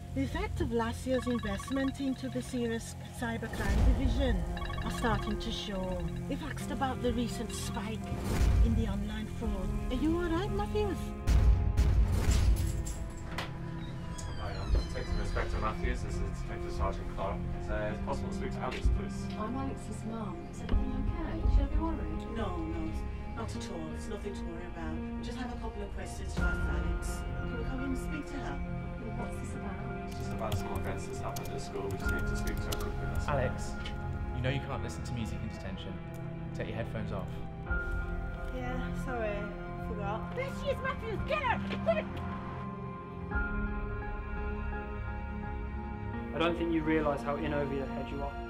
The effect of last year's investment into the serious cybercrime division are starting to show. We've asked about the recent spike in the online fraud. Are you alright, Matthews? Hi, I'm Detective Inspector Matthews. This is Detective Sergeant Clark. Is it possible to speak to Alex, please? I'm Alex's mum. Is everything okay? Should I be worried? No, not at all. It's nothing to worry about. We just have a couple of questions to ask Alex. Can we come in and speak to her? What's this about? It's just about some events that's happened at school. We just need to speak to her quickly. That's all. Alex, you know you can't listen to music in detention. Take your headphones off. Yeah, sorry. Forgot. There she is, Matthews! Get her! Quick! I don't think you realise how in over your head you are.